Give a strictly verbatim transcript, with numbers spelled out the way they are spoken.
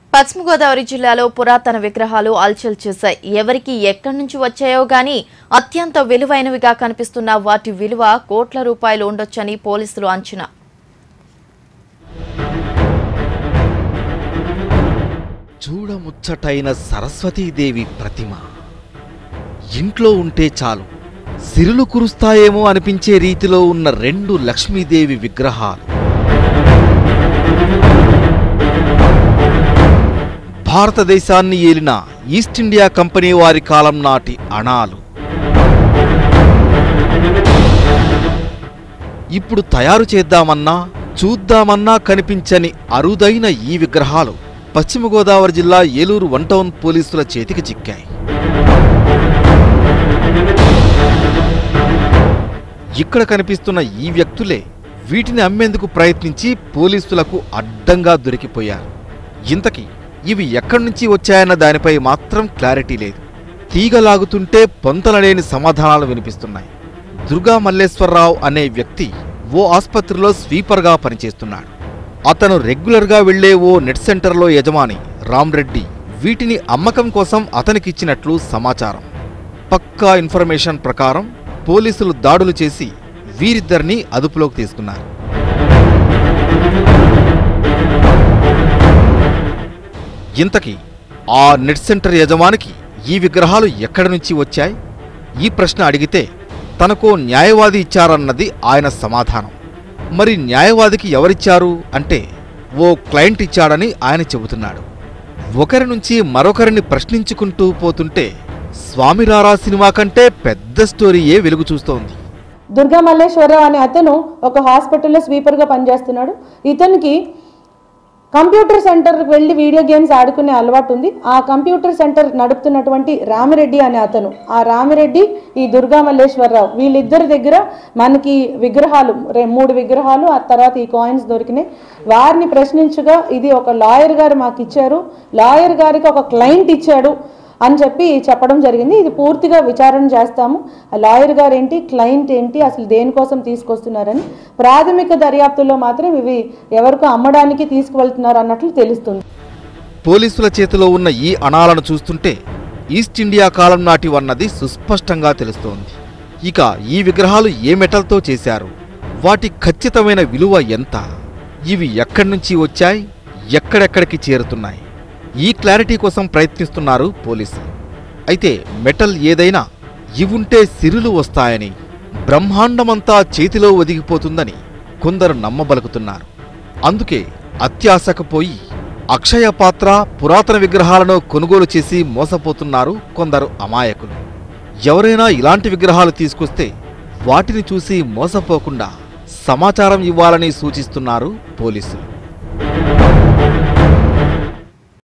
పశ్చిమ గోదావరి జిల్లాలో పురాతన విగ్రహాలు అల్చల్ చేశాయి. ఎవరికి ఎక్కడి నుంచి వచ్చాయో గానీ అత్యంత విలువైనవిగా కనిపిస్తున్న వాటి విలువ కోట్ల రూపాయలు ఉండొచ్చని పోలీసులు అంచనా. చూడముచ్చటైన సరస్వతీదేవి ప్రతిమ ఇంట్లో ఉంటే చాలు సిరులు కురుస్తాయేమో అనిపించే రీతిలో ఉన్న రెండు లక్ష్మీదేవి విగ్రహాలు భారతదేశాన్ని ఏలిన ఈస్ట్ ఇండియా కంపెనీ వారి కాలం నాటి అణాలు ఇప్పుడు తయారు చేద్దామన్నా చూద్దామన్నా కనిపించని అరుదైన ఈ విగ్రహాలు పశ్చిమ గోదావరి జిల్లా ఏలూరు వన్ టౌన్ పోలీసుల చేతికి చిక్కాయి. ఇక్కడ కనిపిస్తున్న ఈ వ్యక్తులే వీటిని అమ్మేందుకు ప్రయత్నించి పోలీసులకు అడ్డంగా దొరికిపోయారు. ఇంతకీ ఇవి ఎక్కడి నుంచి వచ్చాయన్న దానిపై మాత్రం క్లారిటీ లేదు. తీగలాగుతుంటే పొంతలలేని సమాధానాలు వినిపిస్తున్నాయి. దుర్గా మల్లేశ్వరరావు అనే వ్యక్తి ఓ ఆస్పత్రిలో స్వీపర్గా పనిచేస్తున్నాడు. అతను రెగ్యులర్గా వెళ్లే ఓ నెట్ సెంటర్లో యజమాని రామ్రెడ్డి వీటిని అమ్మకం కోసం అతనికిచ్చినట్లు సమాచారం. పక్కా ఇన్ఫర్మేషన్ ప్రకారం పోలీసులు దాడులు చేసి వీరిద్దరినీ అదుపులోకి తీసుకున్నారు. ఇంతకీ ఆ నెట్ సెంటర్ యజమానికి ఈ విగ్రహాలు ఎక్కడి నుంచి వచ్చాయి? ఈ ప్రశ్న అడిగితే తనకో న్యాయవాది ఇచ్చారన్నది ఆయన సమాధానం. మరి న్యాయవాదికి ఎవరిచ్చారు అంటే ఓ క్లయింట్ ఇచ్చాడని ఆయన చెబుతున్నాడు. ఒకరి నుంచి మరొకరిని ప్రశ్నించుకుంటూ పోతుంటే స్వామిరారా సినిమా కంటే పెద్ద స్టోరీయే వెలుగు చూస్తోంది. దుర్గా మల్లేశ్వరరావు అనే అతను ఒక హాస్పిటల్లో స్వీపర్గా పనిచేస్తున్నాడు. ఇతనికి కంప్యూటర్ సెంటర్కి వెళ్ళి వీడియో గేమ్స్ ఆడుకునే అలవాటు ఉంది. ఆ కంప్యూటర్ సెంటర్ నడుపుతున్నటువంటి రామిరెడ్డి అనే అతను, ఆ రామిరెడ్డి ఈ దుర్గా మల్లేశ్వరరావు వీళ్ళిద్దరి దగ్గర మనకి విగ్రహాలు మూడు విగ్రహాలు ఆ తర్వాత ఈ కాయిన్స్ దొరికినాయి. వారిని ప్రశ్నించగా ఇది ఒక లాయర్ గారు మాకు ఇచ్చారు, లాయర్ గారికి ఒక క్లయింట్ ఇచ్చాడు అని చెప్పి చెప్పడం జరిగింది. ఇది పూర్తిగా విచారణ చేస్తాము. ఆ లాయర్ గారు ఏంటి, క్లయింట్ ఏంటి, అసలు దేనికోసం తీసుకొస్తున్నారని ప్రాథమిక దర్యాప్తులో మాత్రం ఇవి ఎవరికో అమ్మడానికి తీసుకువెళ్తున్నారు అన్నట్లు తెలుస్తుంది. పోలీసుల చేతిలో ఉన్న ఈ అణాలను చూస్తుంటే ఈస్ట్ ఇండియా కాలం నాటివన్నది సుస్పష్టంగా తెలుస్తోంది. ఇక ఈ విగ్రహాలు ఏ మెటల్తో చేశారు, వాటి ఖచ్చితమైన విలువ ఎంత, ఇవి ఎక్కడి నుంచి వచ్చాయి, ఎక్కడెక్కడికి చేరుతున్నాయి, ఈ క్లారిటీ కోసం ప్రయత్నిస్తున్నారు పోలీసులు. అయితే మెటల్ ఏదైనా ఇవుంటే సిరులు వస్తాయని, బ్రహ్మాండమంతా చేతిలో ఒదిగిపోతుందని కొందరు నమ్మబలుకుతున్నారు. అందుకే అత్యాశకు పోయి అక్షయ పాత్ర పురాతన విగ్రహాలను కొనుగోలు చేసి మోసపోతున్నారు కొందరు అమాయకులు. ఎవరైనా ఇలాంటి విగ్రహాలు తీసుకొస్తే వాటిని చూసి మోసపోకుండా సమాచారం ఇవ్వాలని సూచిస్తున్నారు పోలీసులు.